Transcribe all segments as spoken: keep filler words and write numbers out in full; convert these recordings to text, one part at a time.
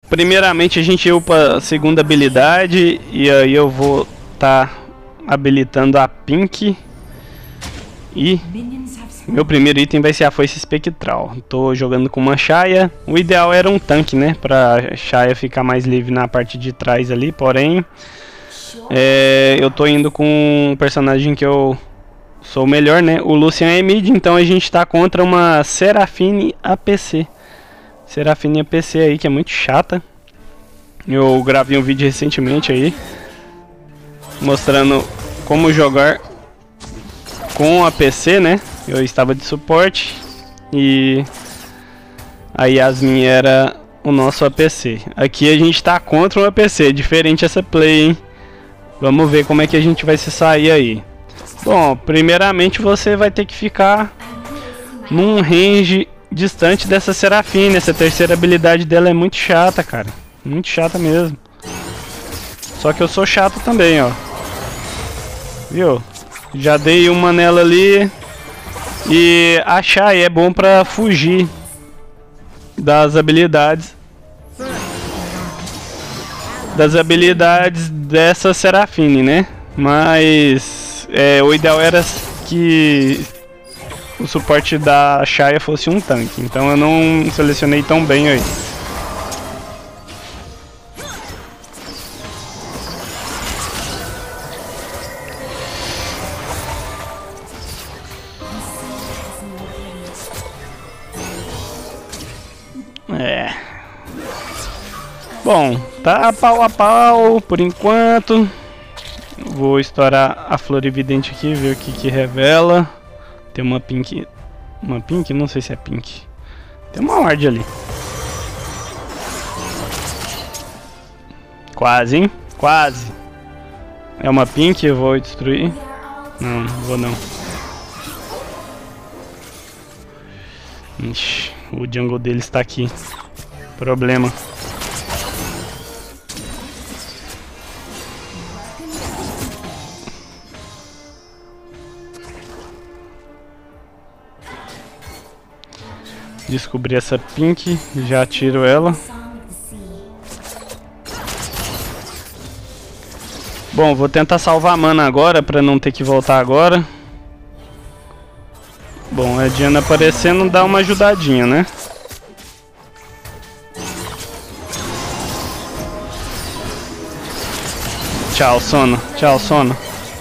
primeiramente a gente upa a segunda habilidade. E aí eu vou estar tá habilitando a Pink. E meu primeiro item vai ser a foice espectral. Tô jogando com uma Xayah. O ideal era um tanque, né? Pra Xayah ficar mais livre na parte de trás ali. Porém, é, eu tô indo com um personagem que eu sou o melhor, né? O Lucian é mid, então a gente tá contra uma Seraphine A P C. Seraphine A P C aí, que é muito chata. Eu gravei um vídeo recentemente aí mostrando como jogar com a P C, né? Eu estava de suporte e a Yasmin era o nosso A P C. Aqui a gente tá contra o A P C, diferente essa play, hein? Vamos ver como é que a gente vai se sair aí. Bom, primeiramente você vai ter que ficar num range distante dessa Seraphine. Essa terceira habilidade dela é muito chata, cara. Muito chata mesmo. Só que eu sou chato também, ó. Viu? Já dei uma nela ali. E a Xayah é bom pra fugir das habilidades. Das habilidades dessa Seraphine, né? Mas é, o ideal era que o suporte da Xayah fosse um tanque. Então eu não selecionei tão bem aí. É. Bom, tá pau a pau por enquanto. Vou estourar a Florividente aqui, ver o que que revela. Tem uma pink. Uma pink? Não sei se é pink. Tem uma ward ali. Quase, hein? Quase. É uma pink, eu vou destruir. Não, não vou não. Ixi, o jungle dele está aqui. Problema. Descobri essa pink, já tiro ela. Bom, vou tentar salvar a mana agora para não ter que voltar agora. Bom, a Diana aparecendo dá uma ajudadinha, né? Tchau, sono. Tchau, sono.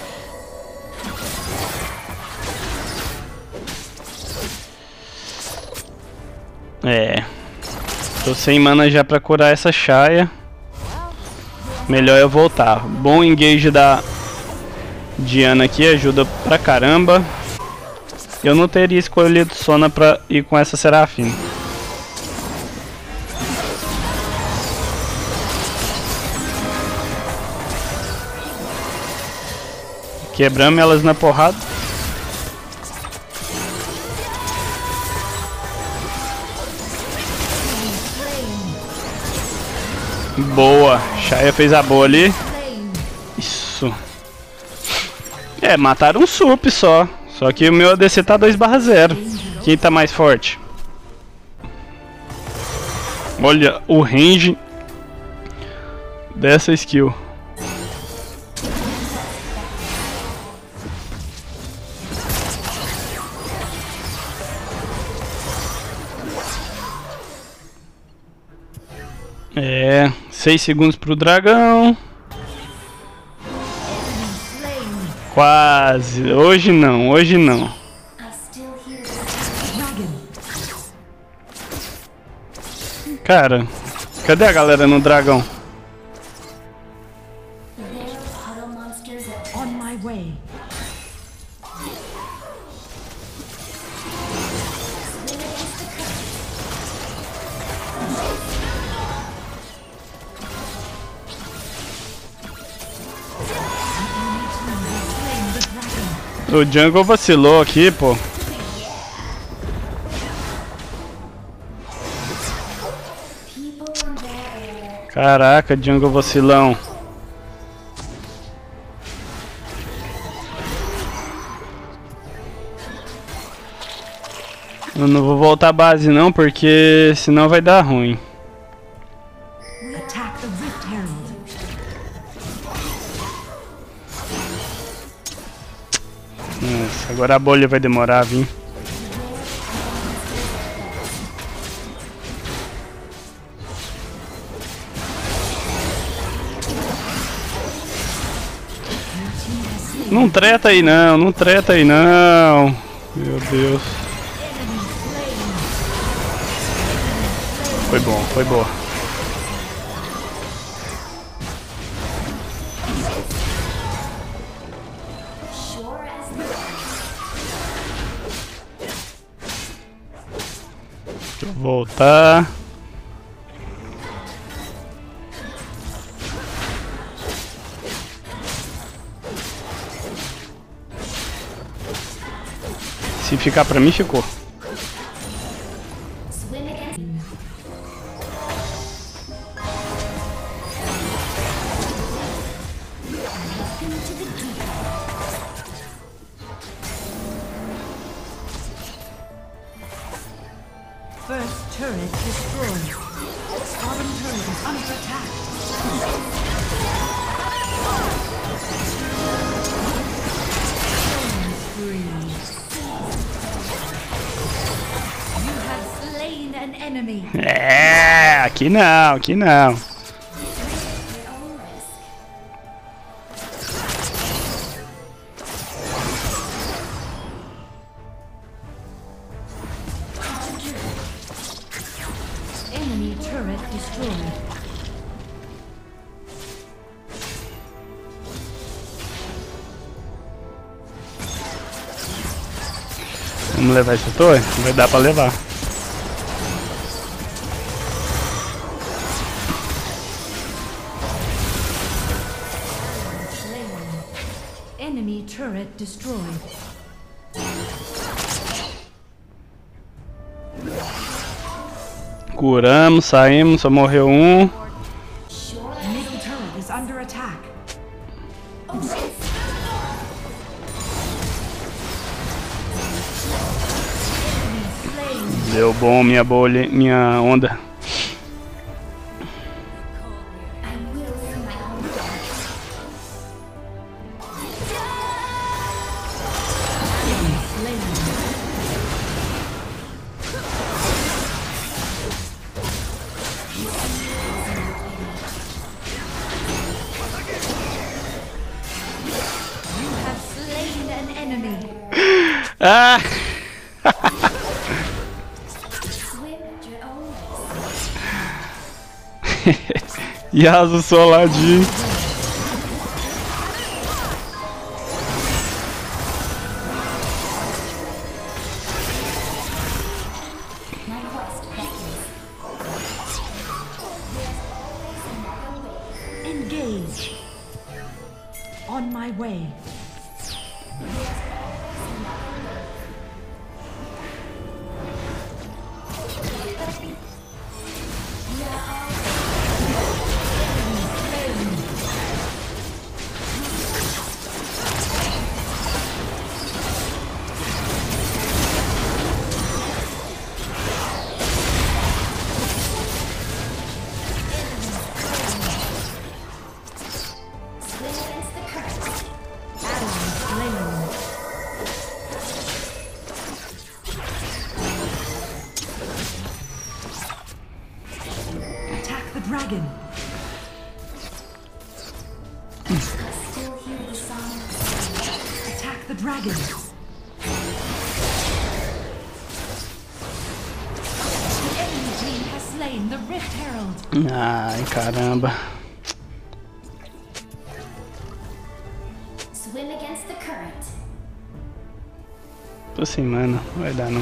É. Tô sem mana já pra curar essa Xayah. Melhor eu voltar. Bom engage da Diana aqui, ajuda pra caramba. Eu não teria escolhido Sona pra ir com essa Seraphine. Quebramos elas na porrada. Boa, Xayah fez a boa ali. Isso. É, mataram um sup só. Só que o meu A D C tá dois barra zero. Quem tá mais forte? Olha o range dessa skill. É, seis segundos pro dragão. Quase. Hoje não, hoje não. Cara, cadê a galera no dragão? O jungle vacilou aqui, pô. Caraca, jungle vacilão. Eu não vou voltar à base não, porque senão vai dar ruim. Attack the Rift Herald. Nossa, agora a bolha vai demorar a vir. Não treta aí não, não treta aí não. Meu Deus. Foi bom, foi boa. Deixa eu voltar. Se ficar pra mim, ficou. First turret destroyed. Bottom turret is under attack. You have slain an enemy. É, aqui não, aqui não. Enemy turret destroyed. Vamos levar esse torre? Vai dar pra levar. Enemy turret destroyed. Curamos, saímos, só morreu um. Middle turret is under attack. Deu bom minha bolha, minha onda. Ah! Yasuo soladinho. Engage. On my way. Dragon. Still hear the sound. Attack the dragon. The enemy team has slain the Rift Herald. Ai, caramba. Swim against the current. Tô sem mana, não vai dar não.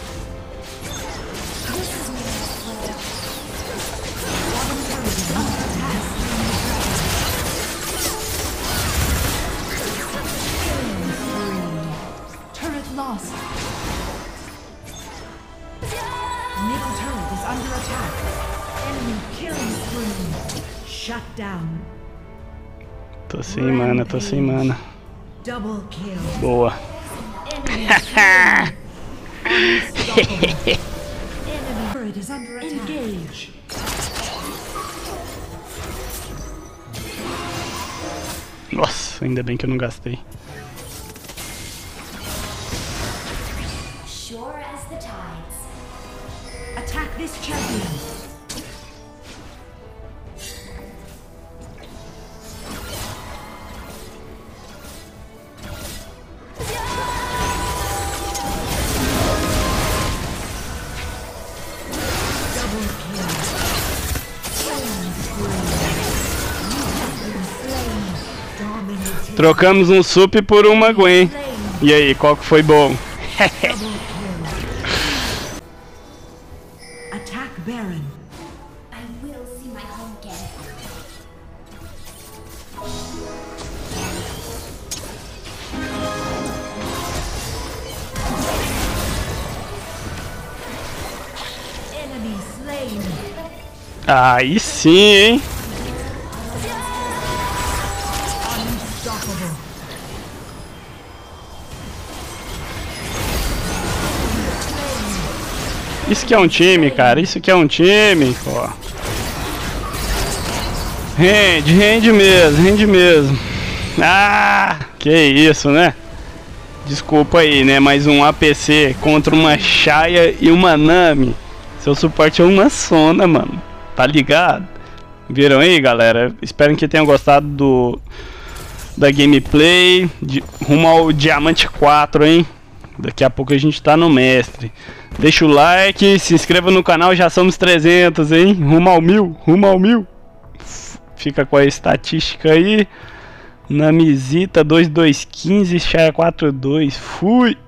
Lost. Middle turret is under attack. Enemy killing spree. Shut down. Tô sem mana, tô sem mana. Double kill. Boa. Enemy turret is under attack. Engage. Nossa, ainda bem que eu não gastei. Sure as the tides. Attack this champion. Trocamos um sup por uma Gwen. E aí, qual que foi bom? Attack Baron. I will see my home again. Enemy slain. Aí sim, hein? Unstoppable. Isso que é um time, cara. Isso que é um time, pô. Rende, rende mesmo, rende mesmo. Ah, que isso, né? Desculpa aí, né? Mais um A P C contra uma Xayah e uma Nami. Seu suporte é uma Sona, mano. Tá ligado? Viram aí, galera? Espero que tenham gostado do da gameplay. De, rumo ao Diamante quatro, hein? Daqui a pouco a gente tá no mestre. Deixa o like, se inscreva no canal, já somos trezentos, hein? Rumo ao mil, rumo ao mil. Fica com a estatística aí. Namizita dois dois um cinco, Xayah quatro dois. Fui!